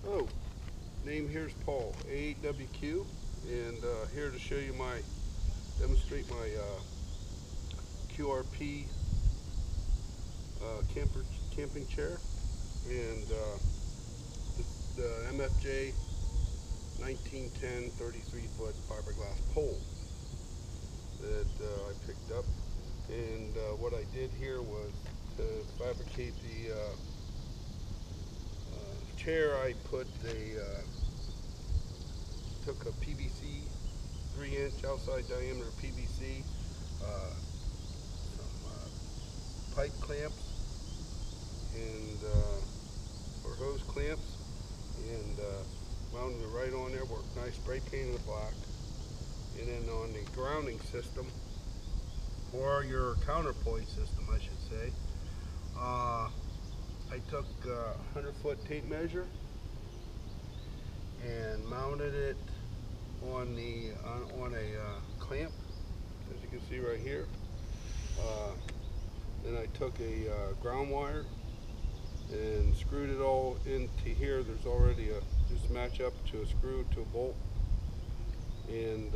Oh, name here's Paul, AWQ, and here to show you demonstrate my QRP camping chair, and the MFJ 1910 33-foot fiberglass pole that I picked up. And what I did here was to fabricate the chair. I took a PVC 3-inch outside diameter PVC, some pipe clamps and or hose clamps, and mounted it right on there. Worked nice, spray painted it black, and then on the grounding system, or your counterpoint system, I should say, I took a 100-foot tape measure and mounted it on a clamp, as you can see right here. Then I took a ground wire and screwed it all into here. There's already just match up to a screw to a bolt, and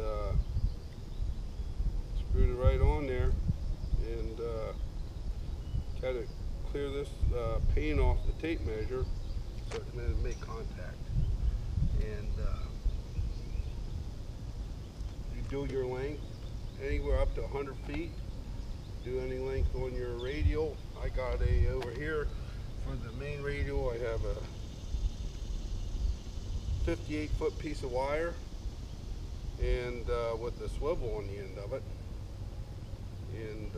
screwed it right on there, and kind of clear this paint off the tape measure so it can make contact. And you do your length anywhere up to 100 feet. Do any length on your radial. I got over here for the main radial, I have a 58-foot piece of wire, and with a swivel on the end of it, and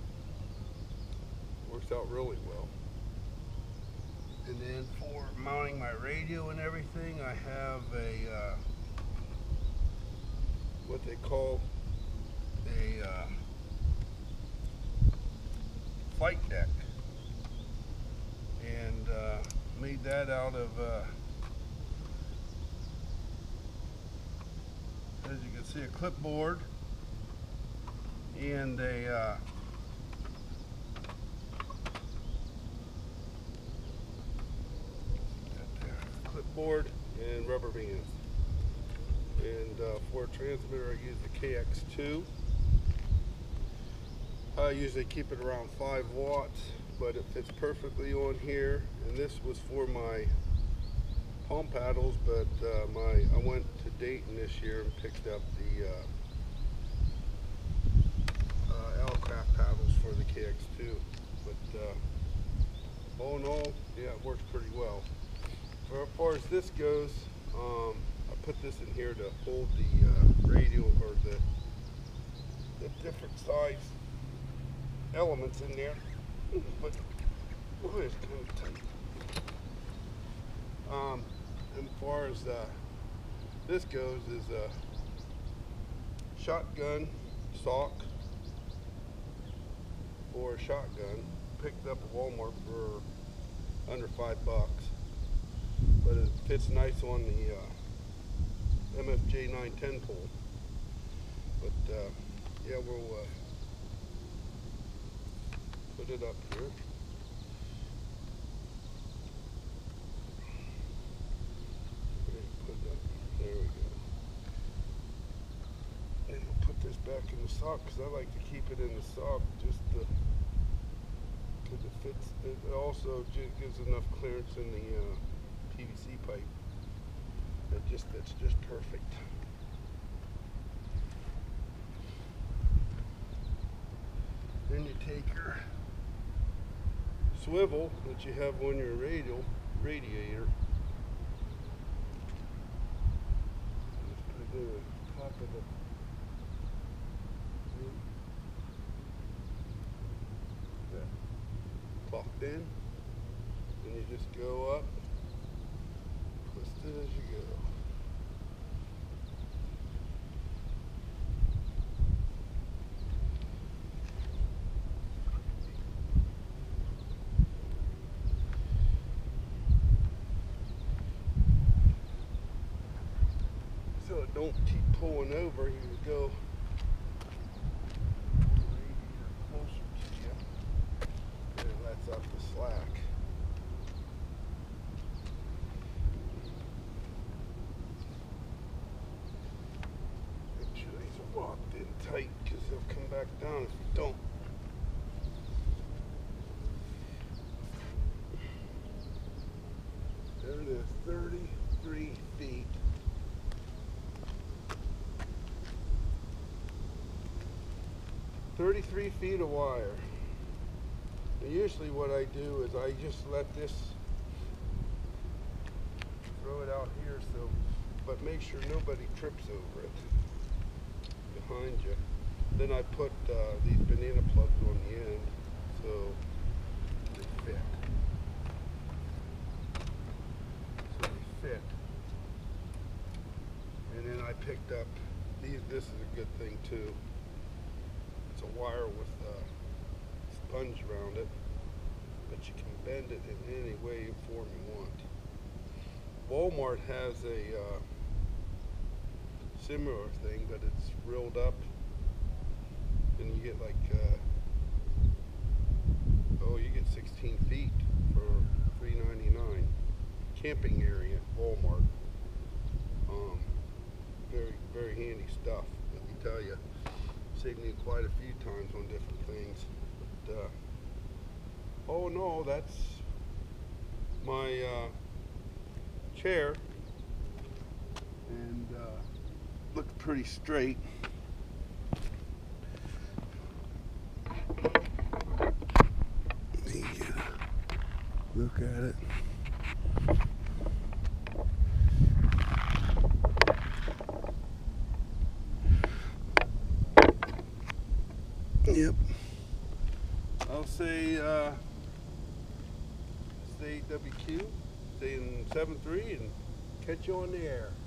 works out really well. And then for mounting my radio and everything, I have a what they call a flight deck, and made that out of as you can see, a clipboard and a clipboard and rubber bands. And for a transmitter, I use the KX2. I usually keep it around 5 watts, but it fits perfectly on here. And this was for my palm paddles, but I went to Dayton this year and picked up the Alcraft paddles for the KX2. But all in all, yeah, it works pretty well. For as far as this goes, I put this in here to hold the radio, or the different size elements in there, but it's kind of tight. And as far as this goes, is a shotgun sock for a shotgun. Picked up at Walmart for under $5, but it fits nice on the MFJ 910 pole. But yeah, we'll put it up here. There we go. And we'll put this back in the sock, because I like to keep it in the sock just because it fits. It also gives enough clearance in the PVC pipe. That's just perfect. Then you take your swivel that you have on your radiator. Just put it in the top of the locked in, and you just go up, twist it as you go. So it don't keep pulling over, you go closer to you, and it lets up the slack. back down if you don't. There it is, 33 feet. "33 feet of wire." And usually what I do is I just let this, throw it out here, so, but make sure nobody trips over it behind you. Then I put these banana plugs on the end so they fit. And then I picked up these. This is a good thing too. It's a wire with a sponge around it, but you can bend it in any way and form you want. Walmart has a similar thing, but it's reeled up, and you get like you get 16 feet for $3.99. Camping area, Walmart. Very, very handy stuff. Let me tell you, saved me quite a few times on different things. But, oh no, that's my chair, and looks pretty straight. Look at it. Yep. I'll say stay WQ, stay in 7.3, and catch you on the air.